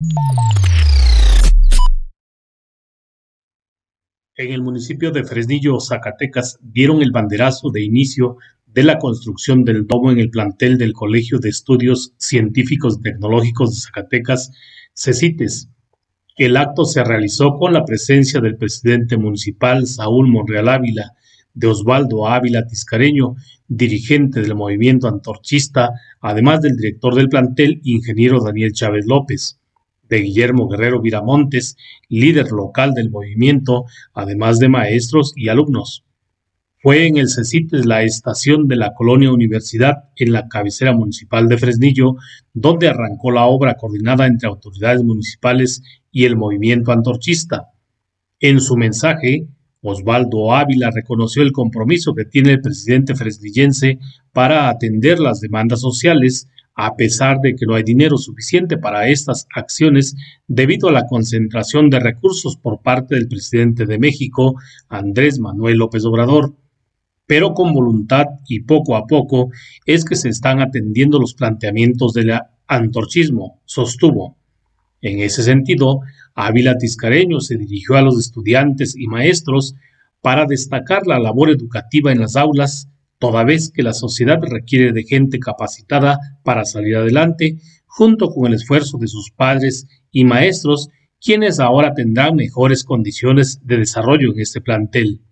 En el municipio de Fresnillo, Zacatecas, dieron el banderazo de inicio de la construcción del domo en el plantel del Colegio de Estudios Científicos y Tecnológicos de Zacatecas, CECITES. El acto se realizó con la presencia del presidente municipal Saúl Monreal Ávila, de Osvaldo Ávila Tiscareño, dirigente del movimiento antorchista, además del director del plantel, ingeniero Daniel Chávez López, de Guillermo Guerrero Viramontes, líder local del movimiento, además de maestros y alumnos. Fue en el CECITES, la estación de la Colonia Universidad, en la cabecera municipal de Fresnillo, donde arrancó la obra coordinada entre autoridades municipales y el movimiento antorchista. En su mensaje, Osvaldo Ávila reconoció el compromiso que tiene el presidente fresnillense para atender las demandas sociales, a pesar de que no hay dinero suficiente para estas acciones debido a la concentración de recursos por parte del presidente de México, Andrés Manuel López Obrador. Pero con voluntad y poco a poco es que se están atendiendo los planteamientos del antorchismo, sostuvo. En ese sentido, Ávila Tiscareño se dirigió a los estudiantes y maestros para destacar la labor educativa en las aulas, toda vez que la sociedad requiere de gente capacitada para salir adelante, junto con el esfuerzo de sus padres y maestros, quienes ahora tendrán mejores condiciones de desarrollo en este plantel.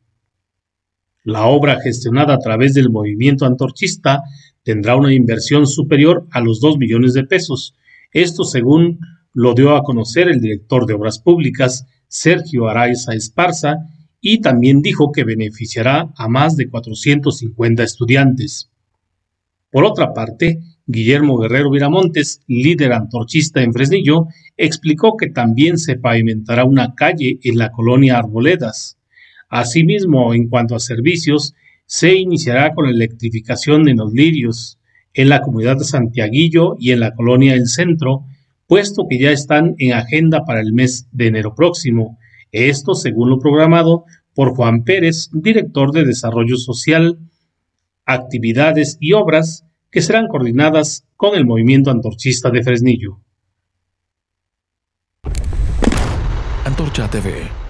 La obra, gestionada a través del movimiento antorchista, tendrá una inversión superior a los 2 millones de pesos. Esto según lo dio a conocer el director de Obras Públicas, Sergio Araiza Esparza, y también dijo que beneficiará a más de 450 estudiantes. Por otra parte, Guillermo Guerrero Viramontes, líder antorchista en Fresnillo, explicó que también se pavimentará una calle en la colonia Arboledas. Asimismo, en cuanto a servicios, se iniciará con la electrificación en Los Lirios, en la comunidad de Santiaguillo y en la colonia El Centro, puesto que ya están en agenda para el mes de enero próximo. Esto según lo programado por Juan Pérez, director de Desarrollo Social, Actividades y Obras, que serán coordinadas con el movimiento antorchista de Fresnillo. Antorcha TV.